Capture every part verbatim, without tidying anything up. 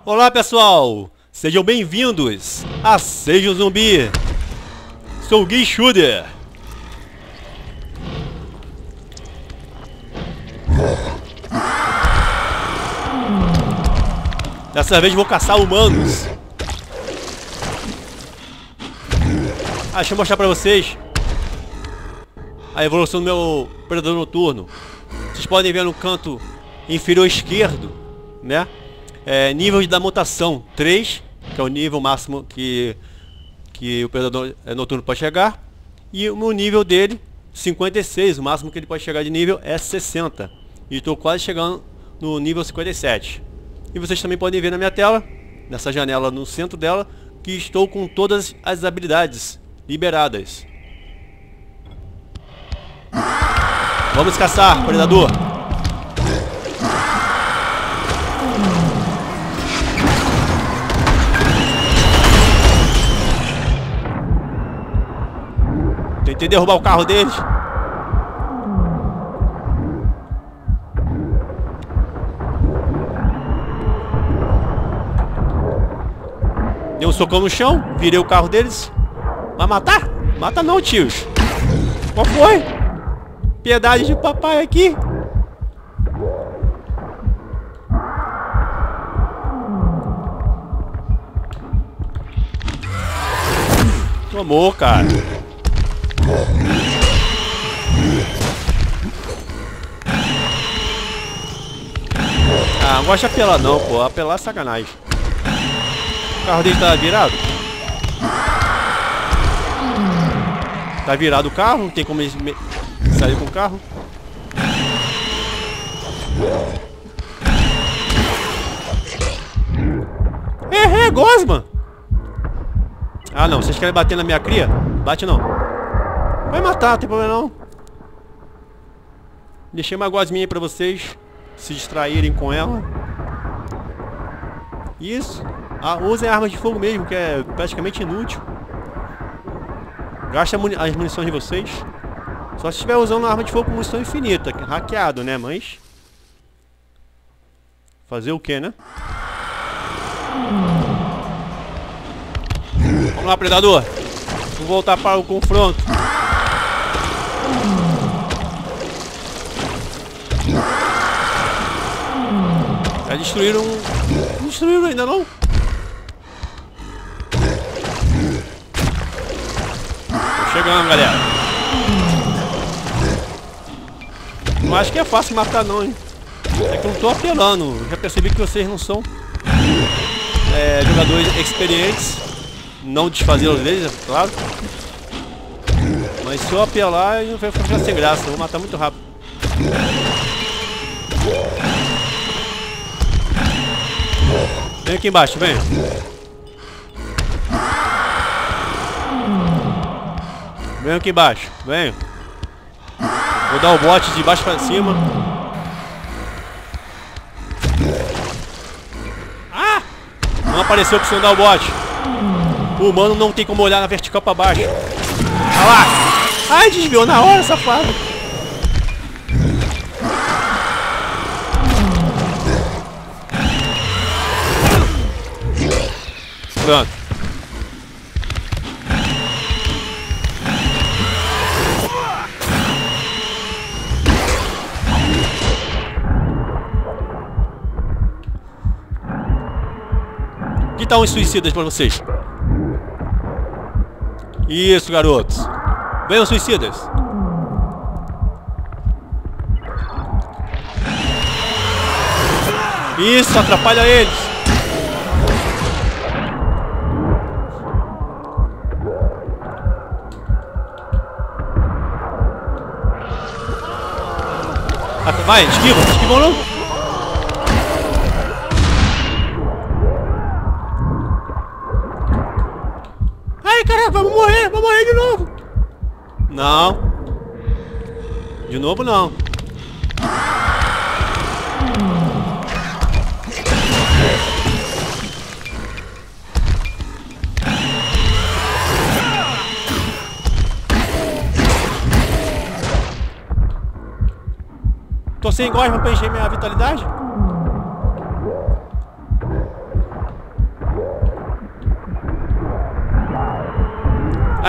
Olá pessoal, sejam bem-vindos a Seja um Zumbi. Sou o Gui Shooter. Dessa vez vou caçar humanos. Ah, deixa eu mostrar pra vocês a evolução do meu predador noturno. Vocês podem ver no canto inferior esquerdo, né? É, nível da mutação três, que é o nível máximo que, que o predador noturno pode chegar. E o nível dele, cinquenta e seis, o máximo que ele pode chegar de nível é sessenta. E estou quase chegando no nível cinquenta e sete. E vocês também podem ver na minha tela, nessa janela no centro dela, que estou com todas as habilidades liberadas. Vamos caçar, predador. Tentei derrubar o carro deles. Dei um socão no chão, virei o carro deles. Vai matar? Mata não, tios. Qual foi? Piedade de papai aqui. Tomou, cara. Ah, não gosto de apelar não, pô. Apelar é sacanagem. O carro dele tá virado? Tá virado o carro? Não tem como ele sair com o carro? É, é, Gosma! Ah não, vocês querem bater na minha cria? Bate não. Vai matar, não tem problema não. Deixei uma gosminha aí pra vocês se distraírem com ela. Isso. Ah, usem armas de fogo mesmo, que é praticamente inútil. Gasta muni as munições de vocês. Só se estiver usando uma arma de fogo com munição infinita. Hackeado, né? Mas... fazer o que, né? Vamos lá, predador. Vamos voltar para o confronto. Já destruíram... Não destruíram ainda não? Tô chegando, galera. Não acho que é fácil matar não, hein? É que eu não tô apelando. Já percebi que vocês não são é, jogadores experientes. Não desfazer os deles, é claro. Mas se eu apelar, eu vou ficar sem graça. Eu vou matar muito rápido. Vem aqui embaixo, vem. Vem aqui embaixo, vem. Vou dar o bote de baixo pra cima. Ah! Não apareceu pra você dar o bote. O humano não tem como olhar na vertical pra baixo. Olha lá! Ai, desviou na hora, safado. Pronto. Que tal uns suicidas pra vocês? Isso, garotos. Venham, suicidas. Isso, atrapalha eles. Vai, esquiva, esquiva não. Ai, caraca, vamos morrer, vamos morrer de novo. Não. De novo não. Tô sem gosma pra encher minha vitalidade?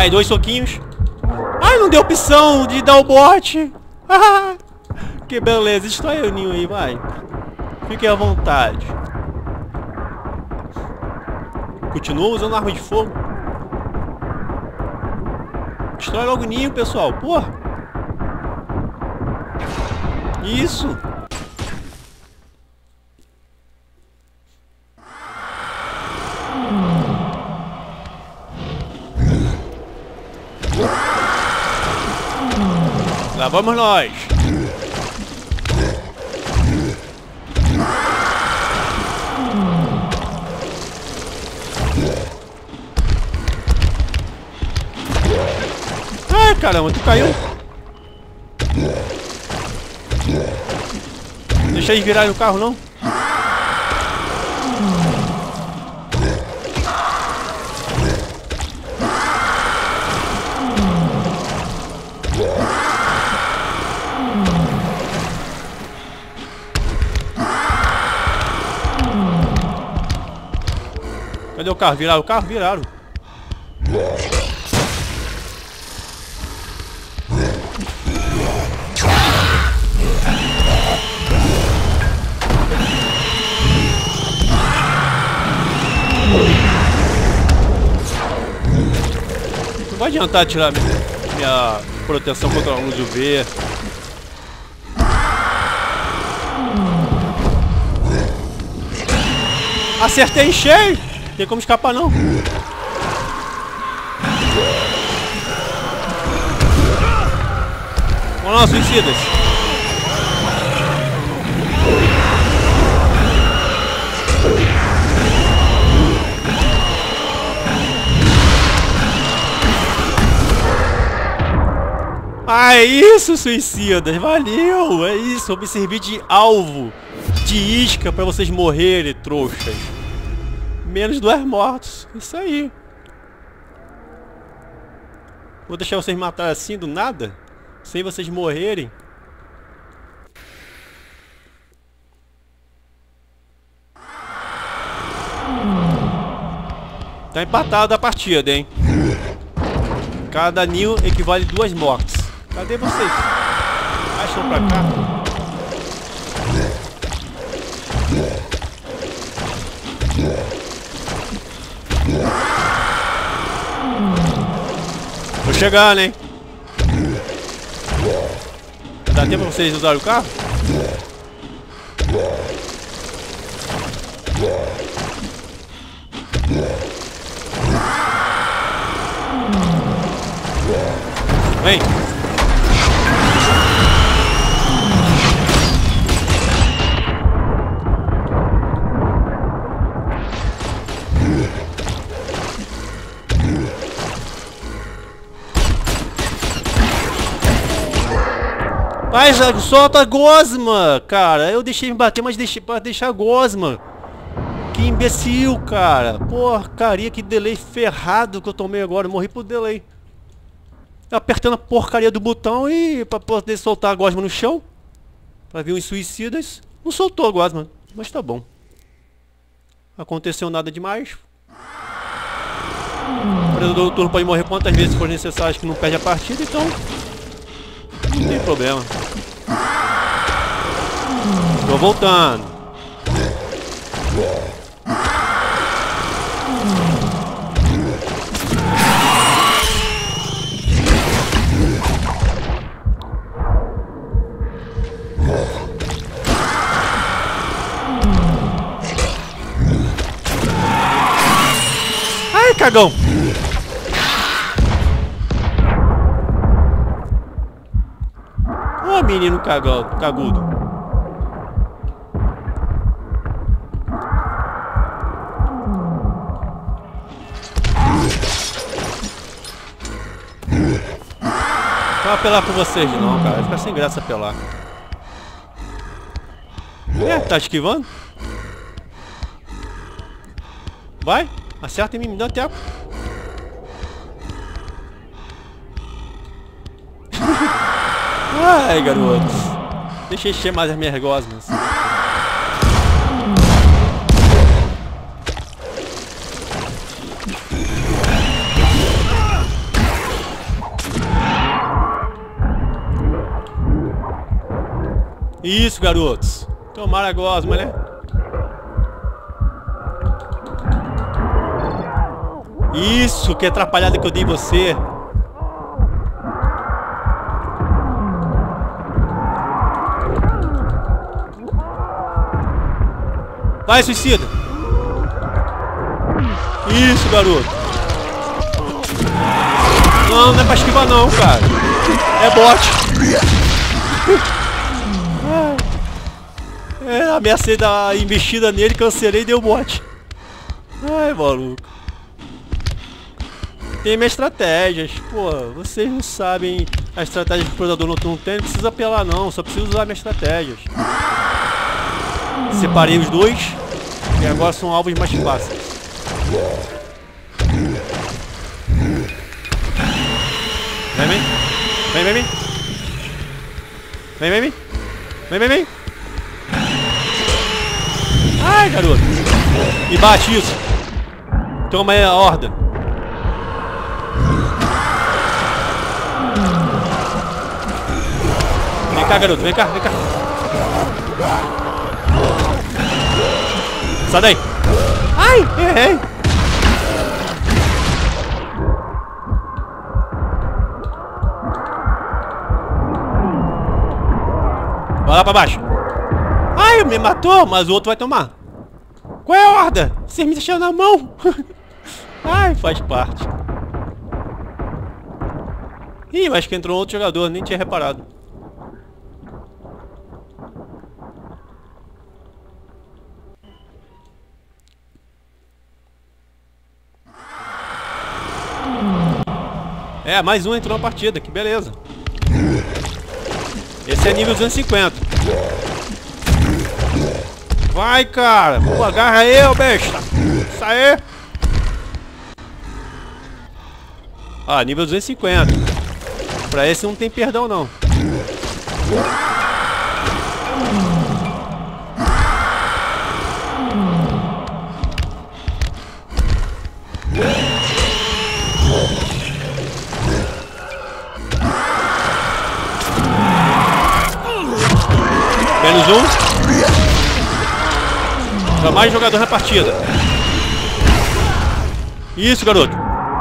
Aí, dois soquinhos. Ai, não deu opção de dar o bote. Que beleza. Destrói o ninho aí, vai. Fique à vontade. Continua usando arma de fogo. Destrói logo o ninho, pessoal. Porra. Isso. Lá vamos nós. Ai, caramba, tu caiu. Deixa eles virarem o carro, não? Cadê o carro? Viraram o carro? Viraram. Não vai adiantar tirar minha, minha proteção contra a luz U V. Acertei em cheio! Não tem como escapar não. Vamos lá, suicidas. Ah, é isso, suicidas. Valeu, é isso. Eu me servi de alvo, de isca pra vocês morrerem, trouxas. Menos dois mortos. Isso aí. Vou deixar vocês matar assim do nada, sem vocês morrerem. Tá empatado a partida, hein? Cada ninho equivale a duas mortes. Cadê vocês? Ah, estão pra cá. Tô chegando, hein? Dá tempo pra vocês usarem o carro? Vem! Vai, Jago, solta a gosma, cara. Eu deixei me bater, mas deixei pra deixar a gosma. Que imbecil, cara. Porcaria, que delay ferrado que eu tomei agora. Eu morri por delay. Apertando a porcaria do botão e pra poder soltar a gosma no chão. Pra vir uns suicidas. Não soltou a gosma, mas tá bom. Aconteceu nada demais. O predador do turno pode morrer quantas vezes for necessário, que não perde a partida, então não tem problema. Tô voltando. Ai, cagão! Ô, menino cagão, cagudo. Não vou apelar por vocês não, cara. Vai ficar sem graça apelar. É, tá esquivando? Vai, acerta em mim, me dá tempo. Ai, garoto. Deixa eu encher mais as minhas gosmas. Isso, garotos. Tomaram a gosma, né? Isso, que atrapalhada que eu dei em você. Vai, suicida. Isso, garoto. Não, não é pra esquivar não, cara. É bot. É, ameacei dar investida nele, cancelei e deu bot. Ai, maluco. Tem minhas estratégias. Pô, vocês não sabem a estratégia que o predador noturno tem. Não precisa apelar não, só precisa usar minhas estratégias. Separei os dois e agora são alvos mais fáceis. Vem, vem. Vem, vem, vem. Vem, vem, vem. Vem, vem, vem. Ai, garoto. Me bate isso. Toma aí a horda. Vem cá, garoto. Vem cá, vem cá. Sai daí. Ai, errei. Vai lá pra baixo. Ai, me matou, mas o outro vai tomar. Qual é a horda? Você me deixou na mão. Ai, faz parte. Ih, acho que entrou outro jogador, nem tinha reparado. É, mais um entrou na partida, que beleza. Esse é nível duzentos e cinquenta. Vai, cara. Pô, agarra aí, ô besta. Isso aí. Ah, nível duzentos e cinquenta. Pra esse não tem perdão, não. Menos um. Pra mais jogador na partida. Isso, garoto.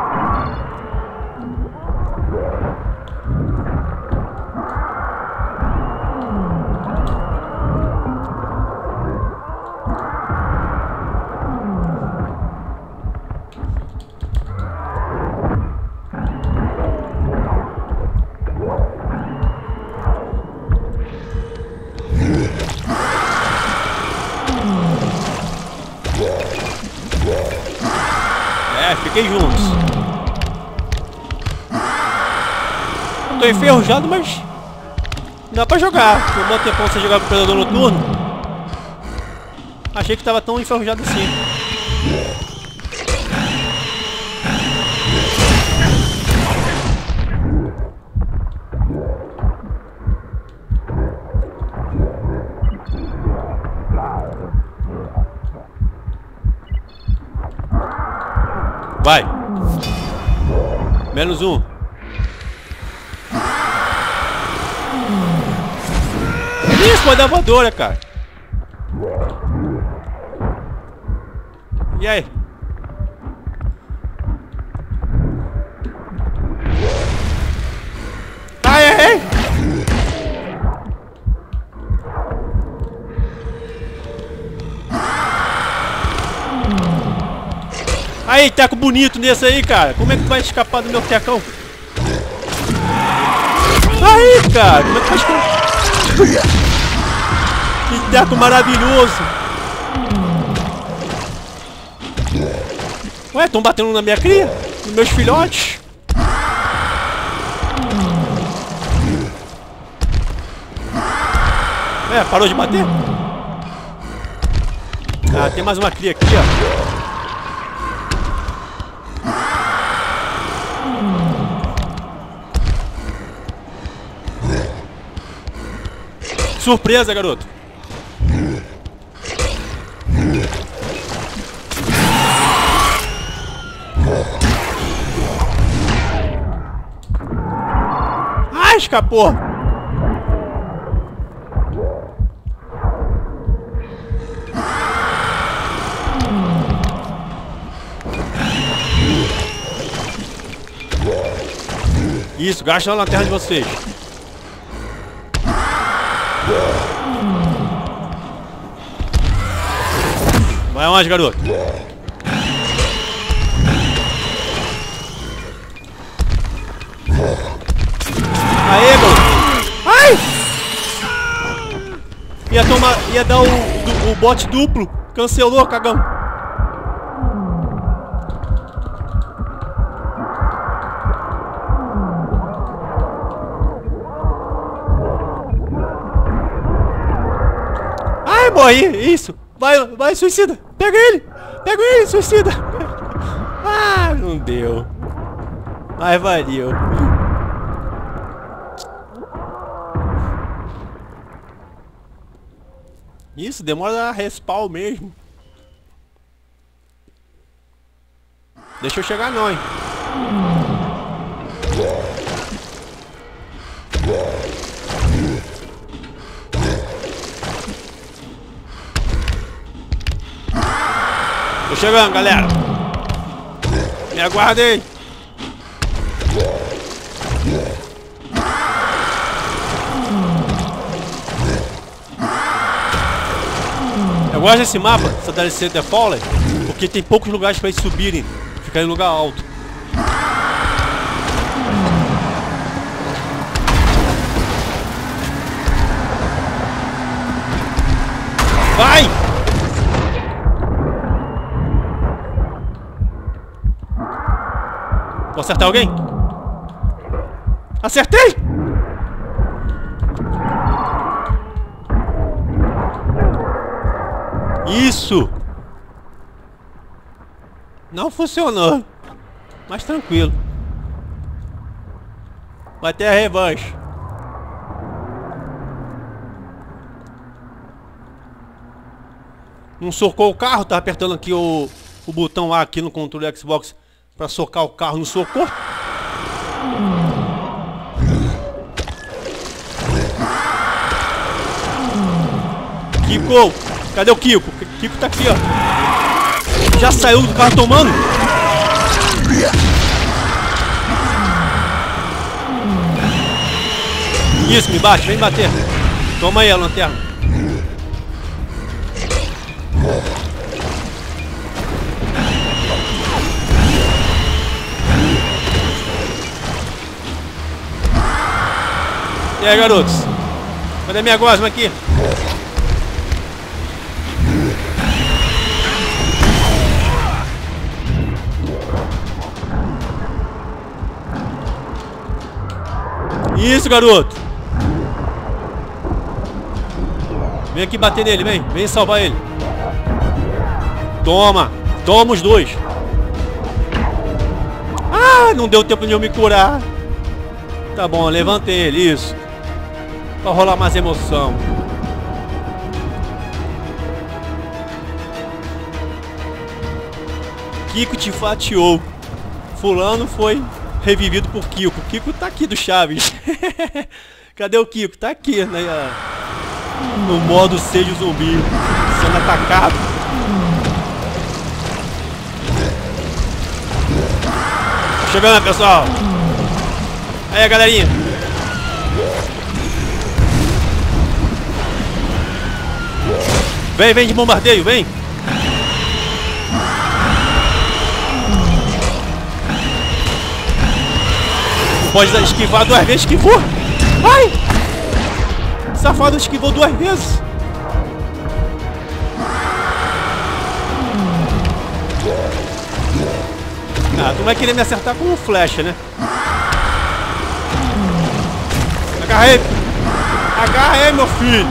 É, fiquei juntos. Tô enferrujado, mas dá pra jogar. Por um bom tempo você jogar com o predador noturno. Achei que tava tão enferrujado assim. Vai. Menos um. Isso, pode dar voadora, cara. E aí? Ai, ai, ai. Aí, teco bonito nesse aí, cara. Como é que tu vai escapar do meu tecão? Aí, cara. Como é que tu vai escapar? Que teco maravilhoso. Ué, estão batendo na minha cria? Nos meus filhotes? É, parou de bater? Ah, tem mais uma cria aqui, ó. Surpresa, garoto. Ah, escapou. Isso, gasta a lanterna de vocês. Vai onde, garoto? Aê, garoto! Ai! Ia tomar, ia dar o, o, o bote duplo. Cancelou, cagão. Ai, morri! Isso! Vai, vai, suicida! Pega ele! Pega ele, suicida! Ah, não deu. Mas valeu. Isso, demora a respawn mesmo. Deixa eu chegar não, hein. Tô chegando, galera. Me aguardem. Eu gosto desse mapa, essa D L C The Fallen, porque tem poucos lugares para eles subirem, ficar em lugar alto. Vai! Vou acertar alguém? Acertei! Isso! Não funcionou. Mas tranquilo. Vai ter a revanche. Não socou o carro, tá apertando aqui o, o botão A aqui no controle Xbox pra socar o carro, não socou. Kiko! Cadê o Kiko? O Kiko tá aqui, ó. Já saiu do carro tomando? Isso, me bate, vem bater. Toma aí a lanterna. E aí, garotos? Cadê minha gosma aqui? Isso, garoto! Vem aqui bater nele, vem. Vem salvar ele. Toma! Toma os dois! Ah, não deu tempo de eu me curar. Tá bom, levantei ele, isso. Pra rolar mais emoção. Kiko te fatiou. Fulano foi revivido por Kiko. Kiko tá aqui do Chaves. Cadê o Kiko? Tá aqui, né? No modo seja zumbi, sendo atacado. Chegando, pessoal. Aí, galerinha. Vem, vem de bombardeio, vem. Pode esquivar duas vezes, esquivou. Ai! Safado esquivou duas vezes. Ah, tu vai querer me acertar com um flecha, né? Agarrei! Agarrei, meu filho!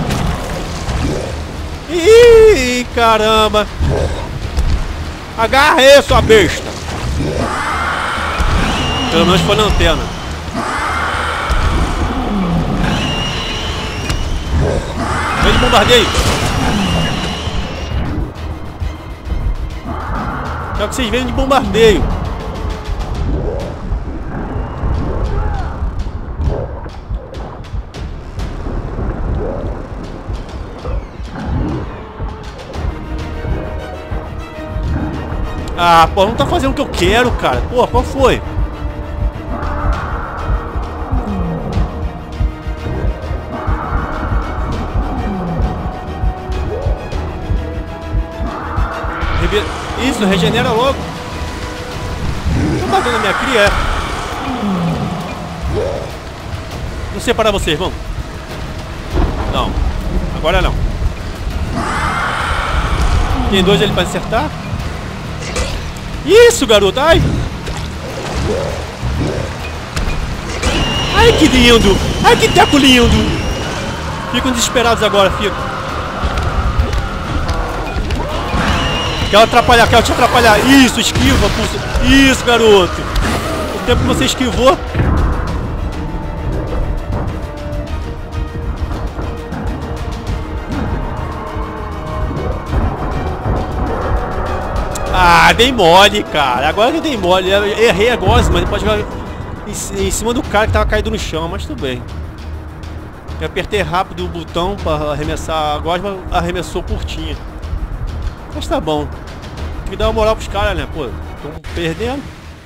Ih, caramba! Agarrei, sua besta! Pelo menos foi na antena. Vem de bombardeio! Quero que vocês venham de bombardeio. Ah, pô, não tá fazendo o que eu quero, cara. Pô, qual foi? subir. Isso, regenera logo. Tô matando a minha cria, é. Vou separar vocês, vamos. Não. Agora não. Tem dois ali pra acertar. Isso, garoto. Ai. Ai, que lindo. Ai, que teco lindo. Ficam desesperados agora, ficam. Quero atrapalhar, quero te atrapalhar. Isso, esquiva, pulsa. Isso, garoto. O tempo que você esquivou. Ah, dei mole, cara. Agora que eu dei mole. Eu errei a gosma, mas pode jogar em, em cima do cara que tava caído no chão, mas tudo bem. Eu apertei rápido o botão para arremessar a gosma, arremessou curtinha. Mas tá bom. Tem que dar uma moral pros caras, né? Pô, estão perdendo.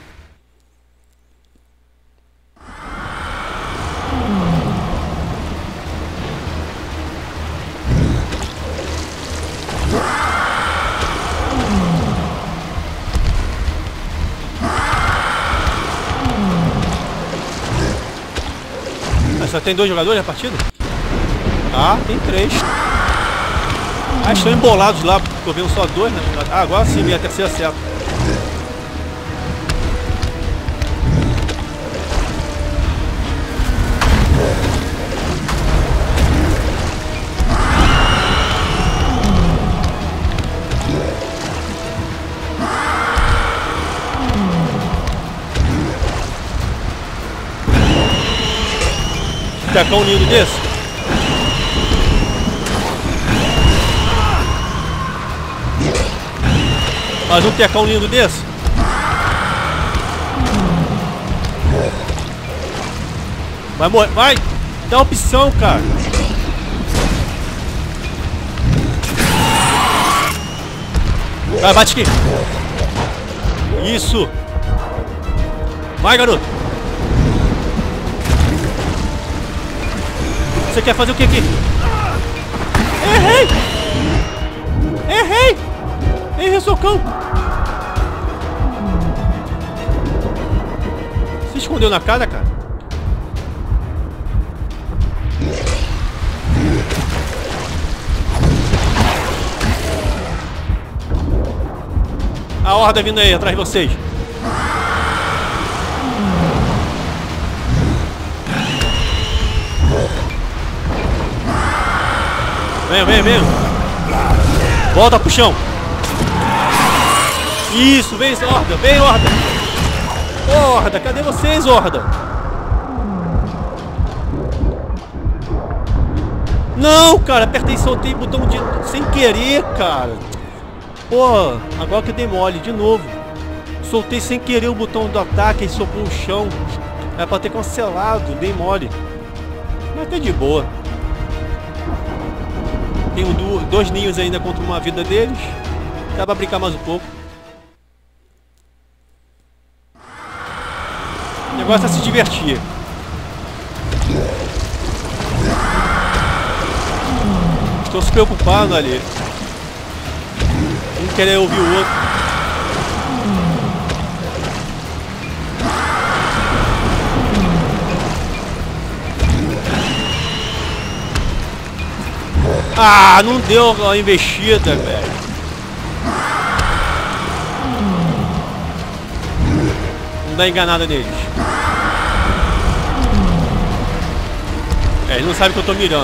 Só tem dois jogadores na partida? Ah, tem três. Ah, estão embolados lá, porque eu vi só dois, né? Ah, agora sim, minha terceira certa. Tacar um lindo desse? Mais um tecão lindo desse? Vai morrer, vai! Dá opção, cara! Vai, bate aqui! Isso! Vai, garoto! Você quer fazer o que aqui? Errei! Errei! Errei, socão! Se escondeu na casa, cara? A horda vindo aí, atrás de vocês. Vem, vem, vem. Volta pro chão. Isso, vem, horda, vem, horda. Horda, cadê vocês, horda? Não, cara, apertei e soltei o botão de... sem querer, cara. Pô, agora que eu dei mole, de novo. Soltei sem querer o botão do ataque e socou o chão. Era pra ter cancelado, dei mole. Mas tá de boa. Tenho dois ninhos ainda contra uma vida deles. Dá pra brincar mais um pouco. O negócio é se divertir. Estou se preocupando ali. Um querer ouvir o outro. Ah, não deu a investida, velho. Não dá enganada neles. É, eles não sabem que eu tô mirando.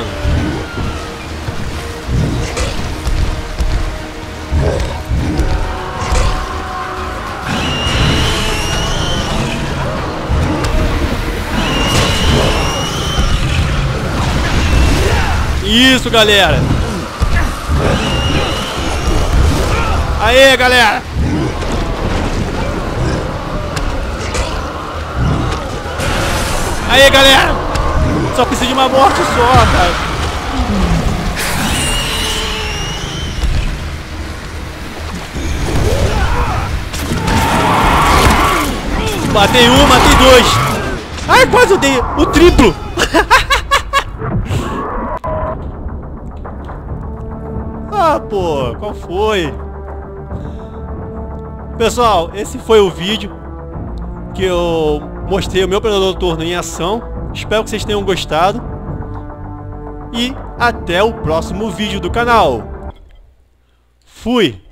Isso, galera. Aê, galera. Aê, galera. Só precisa de uma morte só, cara. Matei um, matei dois. Ai, quase eu dei o triplo. Ah, pô, qual foi? Pessoal, esse foi o vídeo que eu mostrei o meu predador noturno em ação. Espero que vocês tenham gostado. E até o próximo vídeo do canal. Fui!